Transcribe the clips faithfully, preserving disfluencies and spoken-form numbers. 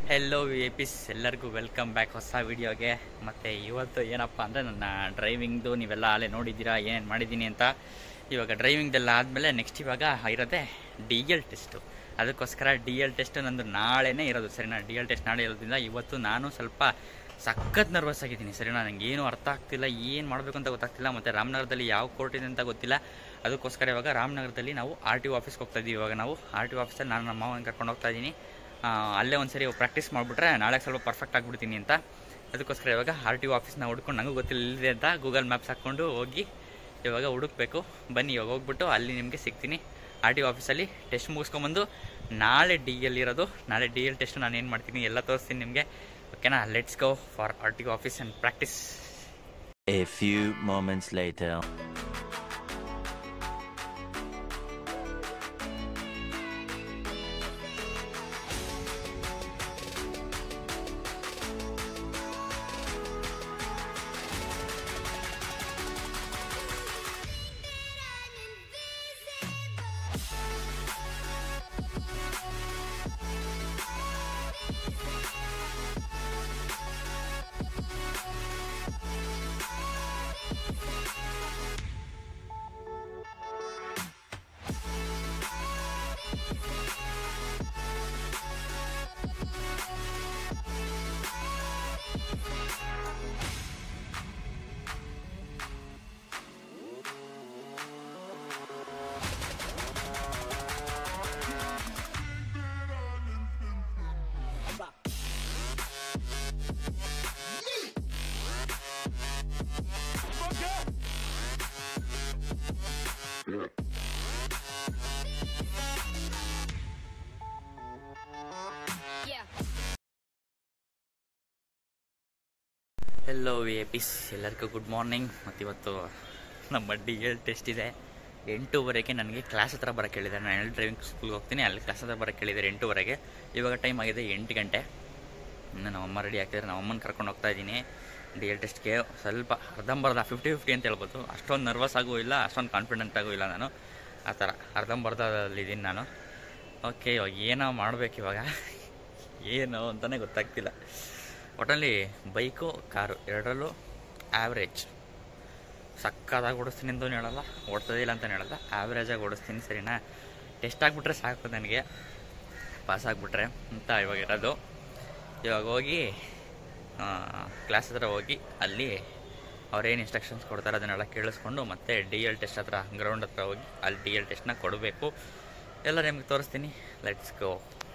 Hello ವಿ ಎ ಪಿಸ್ ಎಲ್ಲರಿಗೂ ವೆಲ್ಕಮ್ ಬ್ಯಾಕ್ ಹೊಸ ವೀಡಿಯೋಗೆ. ಮತ್ತು ಇವತ್ತು ಏನಪ್ಪ ಅಂದರೆ ನನ್ನ ಡ್ರೈವಿಂಗ್ದು ನೀವೆಲ್ಲ ಅಲ್ಲೇ ನೋಡಿದ್ದೀರಾ ಏನೇನು ಮಾಡಿದ್ದೀನಿ ಅಂತ. ಇವಾಗ ಡ್ರೈವಿಂಗ್ದೆಲ್ಲ ಆದಮೇಲೆ ನೆಕ್ಸ್ಟ್ ಇವಾಗ ಇರೋದೇ ಡಿ ಎಲ್ ಟೆಸ್ಟು. ಅದಕ್ಕೋಸ್ಕರ ಡಿ ಎಲ್ ಟೆಸ್ಟ್ ನಂದು ನಾಳೆನೇ ಇರೋದು ಸರಿನಾ. ಡಿ ಎಲ್ ಟೆಸ್ಟ್ ನಾಳೆ ಇರೋದ್ರಿಂದ ಇವತ್ತು ನಾನು ಸ್ವಲ್ಪ ಸಖತ್ ನರ್ವಸ್ ಆಗಿದ್ದೀನಿ ಸರಿನಾ. ನನಗೆ ಏನು ಅರ್ಥ ಆಗ್ತಿಲ್ಲ, ಏನು ಮಾಡಬೇಕು ಅಂತ ಗೊತ್ತಾಗ್ತಿಲ್ಲ. ಮತ್ತು ರಾಮನಗರದಲ್ಲಿ ಯಾವ ಕೋರ್ಟ್ ಇದೆ ಅಂತ ಗೊತ್ತಿಲ್ಲ. ಅದಕ್ಕೋಸ್ಕರ ಇವಾಗ ರಾಮನಗರದಲ್ಲಿ ನಾವು ಆರ್ ಟಿ ಒ ಆಫೀಸ್ಗೆ ಹೋಗ್ತಾ ಇದ್ದೀವಿ. ಇವಾಗ ನಾವು ಆರ್ ಟಿ ಒ ಆಫೀಸಲ್ಲಿ ನಾನು ನಮ್ಮ ಮಾವನ ಕರ್ಕೊಂಡು ಹೋಗ್ತಾ ಇದ್ದೀನಿ. ಅಲ್ಲೇ ಒಂದು ಸರಿ ಪ್ರಾಕ್ಟೀಸ್ ಮಾಡಿಬಿಟ್ರೆ ನಾಳೆ ಸ್ವಲ್ಪ ಪರ್ಫೆಕ್ಟ್ ಆಗಿಬಿಡ್ತೀನಿ ಅಂತ. ಅದಕ್ಕೋಸ್ಕರ ಇವಾಗ ಆರ್ ಟಿ ಒ ಆಫೀಸ್ನ ಹುಡ್ಕೊಂಡು ನನಗೂ ಗೊತ್ತಿಲ್ಲ ಇಲ್ಲಿದೆ ಅಂತ ಗೂಗಲ್ ಮ್ಯಾಪ್ಸ್ ಹಾಕ್ಕೊಂಡು ಹೋಗಿ ಇವಾಗ ಹುಡುಕ್ಬೇಕು. ಬನ್ನಿ ಇವಾಗ ಹೋಗ್ಬಿಟ್ಟು ಅಲ್ಲಿ ನಿಮಗೆ ಸಿಗ್ತೀನಿ. ಆರ್ ಟಿ ಒ ಆಫೀಸಲ್ಲಿ ಟೆಸ್ಟ್ ಮುಗಿಸ್ಕೊಂಬಂದು ನಾಳೆ ಡಿ ಎಲ್ ಇರೋದು. ನಾಳೆ ಡಿ ಎಲ್ ಟೆಸ್ಟ್ ನಾನು ಏನು ಮಾಡ್ತೀನಿ ಎಲ್ಲ ತೋರಿಸ್ತೀನಿ ನಿಮಗೆ. ಓಕೆನಾ, let's go for R T O office and practice. A few moments later. Hello ವಿ ಎ ಪಿಸ್ ಎಲ್ಲರಿಗೂ ಗುಡ್ ಮಾರ್ನಿಂಗ್. ಮತ್ತು ಇವತ್ತು ನಮ್ಮ ಡಿ ಎಲ್ ಟೆಸ್ಟ್ ಇದೆ. ಎಂಟೂವರೆಗೆ ನನಗೆ ಕ್ಲಾಸ್ ಹತ್ರ ಬರೋಕ್ಕೆ ಹೇಳಿದ್ದಾರೆ. ನಾನು ಎಲ್ಲಿ ಡ್ರೈವಿಂಗ್ ಸ್ಕೂಲ್ಗೆ ಹೋಗ್ತೀನಿ, ಅಲ್ಲಿ ಕ್ಲಾಸ್ ಹತ್ರ ಬರೋಕ್ಕೆ ಹೇಳಿದ್ದಾರೆ ಎಂಟೂವರೆಗೆ. ಇವಾಗ ಟೈಮ್ ಆಗಿದೆ ಎಂಟು ಗಂಟೆ. ಇನ್ನು ನಮ್ಮಮ್ಮ ರೆಡಿ ಆಗ್ತಿದ್ದಾರೆ. ನಮ್ಮಮ್ಮನ ಕರ್ಕೊಂಡು ಹೋಗ್ತಾ ಇದ್ದೀನಿ ಡಿ ಎಲ್ ಟೆಸ್ಟ್ಗೆ. ಸ್ವಲ್ಪ ಅರ್ಧಂಬರ್ಧ ಫಿಫ್ಟಿ ಫಿಫ್ಟಿ ಅಂತ ಹೇಳ್ಬೋದು. ಅಷ್ಟೊಂದು ನರ್ವಸ್ ಆಗೂ ಇಲ್ಲ, ಅಷ್ಟೊಂದು ಕಾನ್ಫಿಡೆಂಟ್ ಆಗೂ ಇಲ್ಲ. ನಾನು ಆ ಥರ ಅರ್ಧಂಬರ್ಧದಲ್ಲಿದ್ದೀನಿ ನಾನು. ಓಕೆ, ಇವಾಗ ಏನೋ ಮಾಡಬೇಕು ಇವಾಗ ಏನು ಅಂತಲೇ ಗೊತ್ತಾಗ್ತಿಲ್ಲ. ಒಟ್ಟಲ್ಲಿ ಬೈಕು ಕಾರು ಎರಡರಲ್ಲೂ ಆ್ಯಾವ್ರೇಜ್ ಸಕ್ಕತ್ತಾಗಿ ಓಡಿಸ್ತೀನಿ ಅಂತಲೂ ಹೇಳಲ್ಲ, ಓಡ್ತದಿಲ್ಲ ಅಂತಲೂ ಹೇಳಲ್ಲ, ಆ್ಯಾವ್ರೇಜಾಗಿ ಓಡಿಸ್ತೀನಿ ಸರಿನಾ. ಟೆಸ್ಟ್ ಆಗಿಬಿಟ್ರೆ ಸಾಕು ನನಗೆ, ಪಾಸ್ ಆಗಿಬಿಟ್ರೆ ಅಂತ ಇವಾಗ ಇರೋದು. ಇವಾಗ ಹೋಗಿ ಕ್ಲಾಸ್ ಹತ್ರ ಹೋಗಿ ಅಲ್ಲಿ ಅವ್ರೇನು ಇನ್ಸ್ಟ್ರಕ್ಷನ್ಸ್ ಕೊಡ್ತಾರೆ ಅದನ್ನೆಲ್ಲ ಕೇಳಿಸ್ಕೊಂಡು ಮತ್ತೆ ಡಿ ಎಲ್ ಟೆಸ್ಟ್ ಹತ್ರ ಗ್ರೌಂಡ್ ಹತ್ರ ಹೋಗಿ ಅಲ್ಲಿ ಡಿ ಎಲ್ ಟೆಸ್ಟ್ನ ಕೊಡಬೇಕು. ಎಲ್ಲ ನಿಮಗೆ ತೋರಿಸ್ತೀನಿ. Let's go.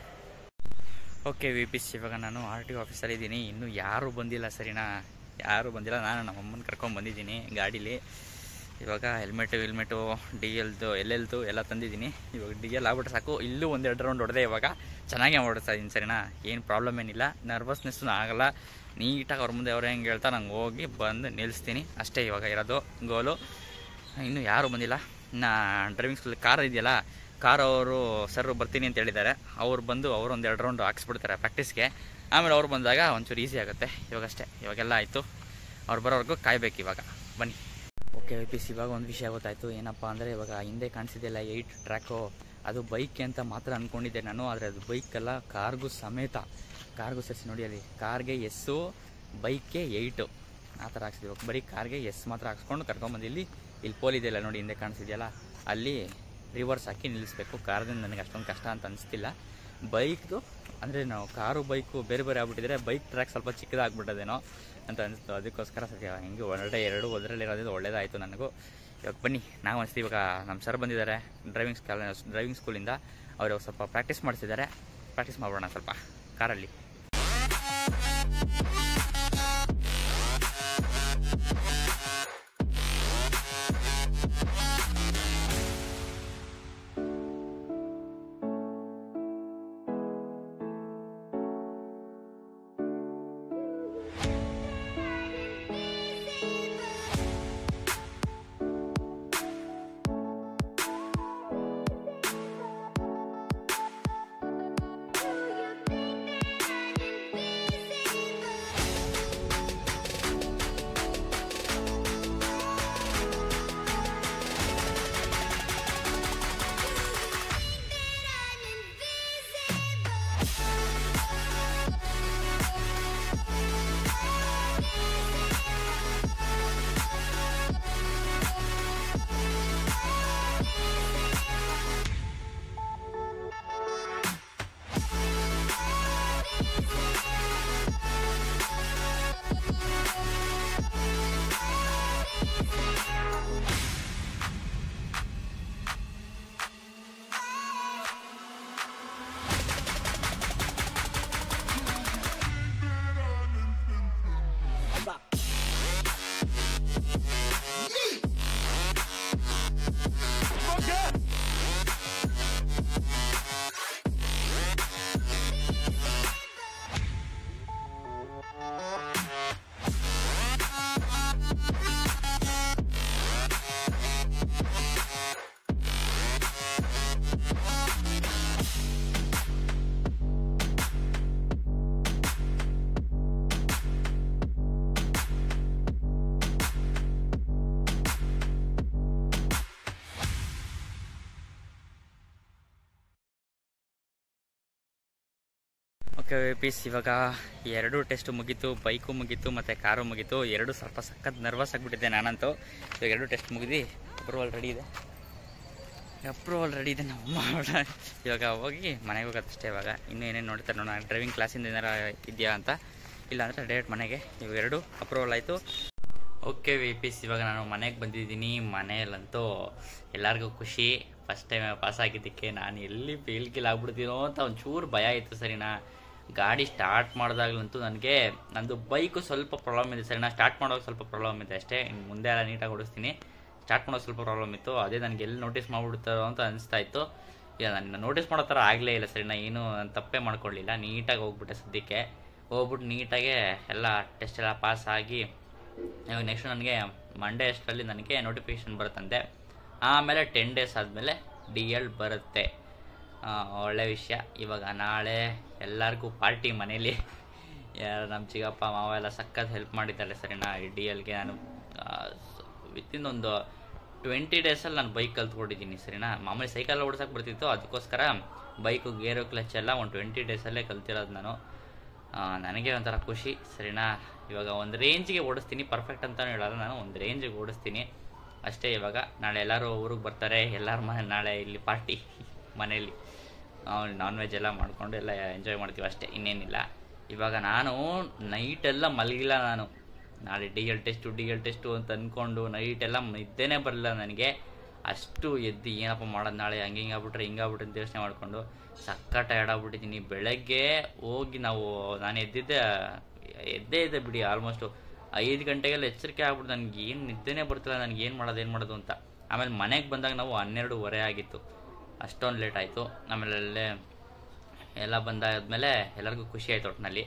Okay V P C, ಇವಾಗ ನಾನು ಆರ್ ಟಿ ಒ ಆಫೀಸಲ್ಲಿ ಇದ್ದೀನಿ. ಇನ್ನೂ ಯಾರೂ ಬಂದಿಲ್ಲ ಸರಿನಾ, ಯಾರೂ ಬಂದಿಲ್ಲ. ನಾನು ನಮ್ಮಮ್ಮನ ಕರ್ಕೊಂಡು ಬಂದಿದ್ದೀನಿ ಗಾಡೀಲಿ. ಇವಾಗ ಹೆಲ್ಮೆಟು ಹೆಲ್ಮೆಟು ಡಿ ಎಲ್ದು ಎಲ್ ಎಲ್ದು ಎಲ್ಲ ತಂದಿದ್ದೀನಿ. ಇವಾಗ ಡಿ ಎಲ್ ಆಗ್ಬಿಟ್ರೆ ಸಾಕು. ಇಲ್ಲೂ ಒಂದೆರಡು ರೌಂಡ್ ಹೊಡೆದೆ. ಇವಾಗ ಚೆನ್ನಾಗೇ ಓಡಿಸ್ತಾ ಇದ್ದೀನಿ ಸರಿನಾ. ಏನು ಪ್ರಾಬ್ಲಮ್ ಏನಿಲ್ಲ, ನರ್ವಸ್ನೆಸ್ಸು ಆಗಲ್ಲ. ನೀಟಾಗಿ ಅವ್ರ ಮುಂದೆ ಅವ್ರು ಹೆಂಗೆ ಹೇಳ್ತಾ ನಂಗೆ ಹೋಗಿ ಬಂದು ನಿಲ್ಲಿಸ್ತೀನಿ ಅಷ್ಟೇ. ಇವಾಗ ಇರೋದು ಗೋಲು. ಇನ್ನೂ ಯಾರೂ ಬಂದಿಲ್ಲ. ನಾ ಡ್ರೈವಿಂಗ್ ಸ್ಕೂಲ್ ಕಾರ್ ಇದೆಯಲ್ಲ, ಕಾರ್ ಅವರು ಸರ್ ಬರ್ತೀನಿ ಅಂತ ಹೇಳಿದ್ದಾರೆ. ಅವ್ರು ಬಂದು ಅವರು ಒಂದು ಎರಡು ರೌಂಡ್ ಹಾಕ್ಸ್ಬಿಡ್ತಾರೆ ಪ್ರಾಕ್ಟೀಸ್ಗೆ. ಆಮೇಲೆ ಅವ್ರು ಬಂದಾಗ ಒಂಚೂರು ಈಸಿ ಆಗುತ್ತೆ. ಇವಾಗಷ್ಟೇ, ಇವಾಗೆಲ್ಲ ಆಯಿತು. ಅವ್ರು ಬರೋವರೆಗೂ ಕಾಯಬೇಕು. ಇವಾಗ ಬನ್ನಿ. ಓಕೆ ವಿ ಪಿ ಸಿ, ಇವಾಗ ಒಂದು ವಿಷಯ ಗೊತ್ತಾಯಿತು. ಏನಪ್ಪ ಅಂದರೆ ಇವಾಗ ಹಿಂದೆ ಕಾಣಿಸಿದೆಯಲ್ಲ ಏಯ್ಟ್ ಟ್ರ್ಯಾಕು, ಅದು ಬೈಕ್ಗೆ ಅಂತ ಮಾತ್ರ ಅಂದ್ಕೊಂಡಿದ್ದೆ ನಾನು. ಆದರೆ ಅದು ಬೈಕಲ್ಲ, ಕಾರ್ಗೂ ಸಮೇತ. ಕಾರ್ಗೂ ಸೇರಿಸಿ ನೋಡಿ ಅಲ್ಲಿ, ಕಾರ್ಗೆ ಎಸ್ಸು, ಬೈಕ್ಗೆ ಏಯ್ಟು ಆ ಥರ ಹಾಕ್ಸಿದ್ವಿ. ಬರೀ ಕಾರ್ಗೆ ಎಸ್ ಮಾತ್ರ ಹಾಕ್ಸ್ಕೊಂಡು ಕರ್ಕೊಂಬಂದಿಲ್ಲಿ ಇಲ್ಲಿ ಪೋಲ್ ಇದೆಯಲ್ಲ ನೋಡಿ ಹಿಂದೆ ಕಾಣಿಸಿದೆಯಲ್ಲ, ಅಲ್ಲಿ ರಿವರ್ಸ್ ಹಾಕಿ ನಿಲ್ಲಿಸ್ಬೇಕು. ಕಾರ್ದಿಂದ ನನಗೆ ಅಷ್ಟೊಂದು ಕಷ್ಟ ಅಂತ ಅನಿಸ್ತಿಲ್ಲ. ಬೈಕ್ದು ಅಂದರೆ ನಾವು ಕಾರು ಬೈಕು ಬೇರೆ ಬೇರೆ ಆಗ್ಬಿಟ್ಟಿದ್ರೆ ಬೈಕ್ ಟ್ರ್ಯಾಕ್ ಸ್ವಲ್ಪ ಚಿಕ್ಕದಾಗ್ಬಿಟ್ಟದೇನೋ ಅಂತ ಅನಿಸ್ತು. ಅದಕ್ಕೋಸ್ಕರ ಸರಿ ಹೆಂಗೆ ಒಳ್ಳೆ ಎರಡು ಒಂದರಲ್ಲಿ ಇರೋದು ಒಳ್ಳೇದಾಯಿತು ನನಗೂ. ಇವಾಗ ಬನ್ನಿ ನಾವು ಅನಿಸ್ತೀವಿ. ಇವಾಗ ನಮ್ಮ ಸರ್ ಬಂದಿದ್ದಾರೆ ಡ್ರೈವಿಂಗ್ ಸ್ಕೂಲ್ ಡ್ರೈವಿಂಗ್ ಸ್ಕೂಲಿಂದ. ಅವರು ಸ್ವಲ್ಪ ಪ್ರಾಕ್ಟೀಸ್ ಮಾಡಿಸಿದ್ದಾರೆ. ಪ್ರಾಕ್ಟೀಸ್ ಮಾಡೋಣ ಸ್ವಲ್ಪ ಕಾರಲ್ಲಿ. ಓಕೆ ಪೀಸ್ ಇವಾಗ ಎರಡು ಟೆಸ್ಟ್ ಮುಗೀತು, ಬೈಕು ಮುಗೀತು ಮತ್ತು ಕಾರು ಮುಗೀತು. ಎರಡು ಸ್ವಲ್ಪ ಸಖತ್ ನರ್ವಸ್ ಆಗಿಬಿಟ್ಟಿದ್ದೆ ನಾನಂತೂ. ಇವಾಗ ಎರಡು ಟೆಸ್ಟ್ ಮುಗಿದು ಅಪ್ರೂವಲ್ ರೆಡಿ ಇದೆ ಅಪ್ರೂವಲ್ ರೆಡಿ ಇದೆ ನಮ್ಮ ಇವಾಗ ಹೋಗಿ ಮನೆಗೆ ಹೋಗೋದಷ್ಟೇ. ಇವಾಗ ಇನ್ನೂ ಏನೇನು ನೋಡ್ತಾರೆ ನೋಡೋಣ, ಡ್ರೈವಿಂಗ್ ಕ್ಲಾಸಿಂದ ಏನಾರ ಇದೆಯಾ ಅಂತ. ಇಲ್ಲಾಂದರೆ ಡೈರೆಕ್ಟ್ ಮನೆಗೆ. ಇವಾಗ ಎರಡು ಅಪ್ರೂವಲ್ ಆಯಿತು. ಓಕೆ ವಿ ಪೀಸ್ ಇವಾಗ ನಾನು ಮನೆಗೆ ಬಂದಿದ್ದೀನಿ. ಮನೆಯಲ್ಲಂತೂ ಎಲ್ಲರಿಗೂ ಖುಷಿ. ಫಸ್ಟ್ ಟೈಮ್ ಪಾಸ್ ಆಗಿದ್ದಕ್ಕೆ ನಾನು ಎಲ್ಲಿ ಫೇಲ್ ಗಿಲ್ ಆಗ್ಬಿಡ್ತೀನೋ ಅಂತ ಒಂಚೂರು ಭಯ ಇತ್ತು ಸರಿನಾ. ಗಾಡಿ ಸ್ಟಾರ್ಟ್ ಮಾಡಿದಾಗಲಂತೂ ನನಗೆ ನಂದು ಬೈಕು ಸ್ವಲ್ಪ ಪ್ರಾಬ್ಲಮ್ ಇದೆ ಸರಿನಾ. ಸ್ಟಾರ್ಟ್ ಮಾಡೋಕೆ ಸ್ವಲ್ಪ ಪ್ರಾಬ್ಲಮ್ ಇದೆ ಅಷ್ಟೇ. ಇನ್ನು ಮುಂದೆ ಎಲ್ಲ ನೀಟಾಗಿ ಓಡಿಸ್ತೀನಿ. ಸ್ಟಾರ್ಟ್ ಮಾಡೋಕೆ ಸ್ವಲ್ಪ ಪ್ರಾಬ್ಲಮ್ ಇತ್ತು, ಅದೇ ನನಗೆ ಎಲ್ಲಿ ನೋಟಿಸ್ ಮಾಡಿಬಿಡ್ತಾರೋ ಅಂತ ಅನಿಸ್ತಾ ಇತ್ತು. ಈಗ ನಾನು ನೋಟಿಸ್ ಮಾಡೋ ಥರ ಆಗಲೇ ಇಲ್ಲ ಸರಿನಾ. ಏನು ನಾನು ತಪ್ಪೇ ಮಾಡ್ಕೊಳ್ಳಿಲ್ಲ, ನೀಟಾಗಿ ಹೋಗ್ಬಿಟ್ಟೆ ಸದ್ಯಕ್ಕೆ. ಹೋಗ್ಬಿಟ್ಟು ನೀಟಾಗೆ ಎಲ್ಲ ಟೆಸ್ಟ್ ಎಲ್ಲ ಪಾಸ್ ಆಗಿ ಇವಾಗ ನೆಕ್ಸ್ಟ್ ನನಗೆ ಮಂಡೇ ಅಷ್ಟರಲ್ಲಿ ನನಗೆ ನೋಟಿಫಿಕೇಷನ್ ಬರುತ್ತಂತೆ. ಆಮೇಲೆ ಟೆನ್ ಡೇಸ್ ಆದಮೇಲೆ ಡಿ ಎಲ್ ಬರುತ್ತೆ. ಒಳ್ಳೆ ವಿಷಯ. ಇವಾಗ ನಾಳೆ ಎಲ್ಲರಿಗೂ ಪಾರ್ಟಿ ಮನೇಲಿ. ಯಾರು ನಮ್ಮ ಚಿಕ್ಕಪ್ಪ ಮಾವ ಎಲ್ಲ ಸಖತ್ ಹೆಲ್ಪ್ ಮಾಡಿದ್ದಾರೆ ಸರಿನಾ. ಈ ಡಿ ಎಲ್ಗೆ ನಾನು ವಿತಿನ್ ಒಂದು ಟ್ವೆಂಟಿ ಡೇಸಲ್ಲಿ ನಾನು ಬೈಕ್ ಕಲ್ತ್ಕೊಂಡಿದ್ದೀನಿ ಸರಿನಾ. ಮಾಮೂಲಿ ಸೈಕಲ್ ಓಡಿಸೋಕೆ ಬರ್ತಿತ್ತು, ಅದಕ್ಕೋಸ್ಕರ ಬೈಕು ಗೇರು ಕ್ಲಚ್ ಎಲ್ಲ ಒಂದು ಟ್ವೆಂಟಿ ಡೇಸಲ್ಲೇ ಕಲ್ತಿರೋದು ನಾನು. ನನಗೆ ಒಂಥರ ಖುಷಿ ಸರಿನಾ. ಇವಾಗ ಒಂದು ರೇಂಜಿಗೆ ಓಡಿಸ್ತೀನಿ, ಪರ್ಫೆಕ್ಟ್ ಅಂತಲೂ ಹೇಳೋಲ್ಲ ನಾನು, ಒಂದು ರೇಂಜಿಗೆ ಓಡಿಸ್ತೀನಿ ಅಷ್ಟೇ. ಇವಾಗ ನಾಳೆ ಎಲ್ಲರೂ ಊರಿಗೆ ಬರ್ತಾರೆ, ಎಲ್ಲರ ಮನೆ ನಾಳೆ ಇಲ್ಲಿ ಪಾರ್ಟಿ ಮನೇಲಿ ನಾನ್ ವೆಜ್ ಎಲ್ಲ ಮಾಡಿಕೊಂಡು ಎಲ್ಲ ಎಂಜಾಯ್ ಮಾಡ್ತೀವಿ ಅಷ್ಟೇ, ಇನ್ನೇನಿಲ್ಲ. ಇವಾಗ ನಾನು ನೈಟೆಲ್ಲ ಮಲಗಿಲ್ಲ. ನಾನು ನಾಳೆ D L test D L test ಅಂತ ಅಂದ್ಕೊಂಡು ನೈಟೆಲ್ಲ ನಿದ್ದೆನೇ ಬರಲಿಲ್ಲ ನನಗೆ. ಅಷ್ಟು ಎದ್ದು ಏನಪ್ಪ ಮಾಡೋದು ನಾಳೆ, ಹಂಗೆ ಹಿಂಗೆ ಆಗ್ಬಿಟ್ರೆ ಹಿಂಗಾಗ್ಬಿಟ್ರೆ ಅಂತ ಯೋಚನೆ ಮಾಡಿಕೊಂಡು ಸಕ್ಕ ಟಯರ್ಡ್ ಆಗ್ಬಿಟ್ಟಿದ್ದೀನಿ. ಬೆಳಗ್ಗೆ ಹೋಗಿ ನಾವು ನಾನು ಎದ್ದಿದ್ದೆ ಎದ್ದೇ ಇದೆ ಬಿಡಿ ಆಲ್ಮೋಸ್ಟು ಐದು ಗಂಟೆಗೆಲ್ಲ ಎಚ್ಚರಿಕೆ ಆಗ್ಬಿಟ್ಟು ನನಗೆ ಏನು ನಿದ್ದೆನೇ ಬರ್ತಿಲ್ಲ, ನನಗೆ ಏನು ಮಾಡೋದು ಏನು ಮಾಡೋದು ಅಂತ. ಆಮೇಲೆ ಮನೆಗೆ ಬಂದಾಗ ನಾವು ಹನ್ನೆರಡೂವರೆ ಆಗಿತ್ತು, ಅಷ್ಟೊಂದು ಲೇಟ್ ಆಯಿತು. ಆಮೇಲೆ ಅಲ್ಲೇ ಎಲ್ಲ ಬಂದಾದ್ಮೇಲೆ ಎಲ್ಲರಿಗೂ ಖುಷಿ ಆಯಿತು ಒಟ್ಟಿನಲ್ಲಿ.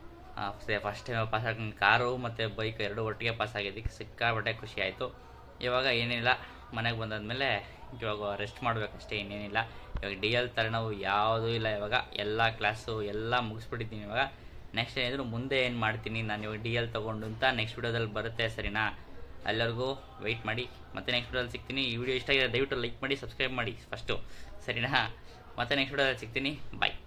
ಫಸ್ಟ್ ಟೈಮ್ ಪಾಸ್ ಆಗಿ ಕಾರು ಮತ್ತು ಬೈಕ್ ಎರಡು ಒಟ್ಟಿಗೆ ಪಾಸ್ ಆಗಿದ್ದಕ್ಕೆ ಸಿಕ್ಕಾಬಟ್ಟೆ ಖುಷಿ ಆಯಿತು. ಇವಾಗ ಏನಿಲ್ಲ, ಮನೆಗೆ ಬಂದಾದ್ಮೇಲೆ ಇವಾಗ ರೆಸ್ಟ್ ಮಾಡಬೇಕಷ್ಟೇ, ಇನ್ನೇನಿಲ್ಲ. ಇವಾಗ ಡಿ ಎಲ್ ತಲೆನೋವು ಯಾವುದೂ ಇಲ್ಲ. ಇವಾಗ ಎಲ್ಲ ಕ್ಲಾಸು ಎಲ್ಲ ಮುಗಿಸ್ಬಿಟ್ಟಿದ್ದೀನಿ. ಇವಾಗ ನೆಕ್ಸ್ಟ್ ಏನಿದ್ರು ಮುಂದೆ ಏನು ಮಾಡ್ತೀನಿ ನಾನು ಇವಾಗ ಡಿ ಎಲ್ ತೊಗೊಂಡು ಅಂತ ನೆಕ್ಸ್ಟ್ ವಿಡಿಯೋದಲ್ಲಿ ಬರುತ್ತೆ ಸರಿನಾ. ಎಲ್ಲರಿಗೂ ವೆಯ್ಟ್ ಮಾಡಿ, ಮತ್ತೆ ನೆಕ್ಸ್ಟ್ ವಿಡಿಯೋದಲ್ಲಿ ಸಿಗ್ತೀನಿ. ಈ ವಿಡಿಯೋ ಇಷ್ಟ ಆಗಿದೆ ದಯವಿಟ್ಟು ಲೈಕ್ ಮಾಡಿ, ಸಬ್ಸ್ಕ್ರೈಬ್ ಮಾಡಿ ಫಸ್ಟು ಸರಿನಾ. ಮತ್ತೆ ನೆಕ್ಸ್ಟ್ ವಿಡಿಯೋದಲ್ಲಿ ಸಿಗ್ತೀನಿ. ಬಾಯ್.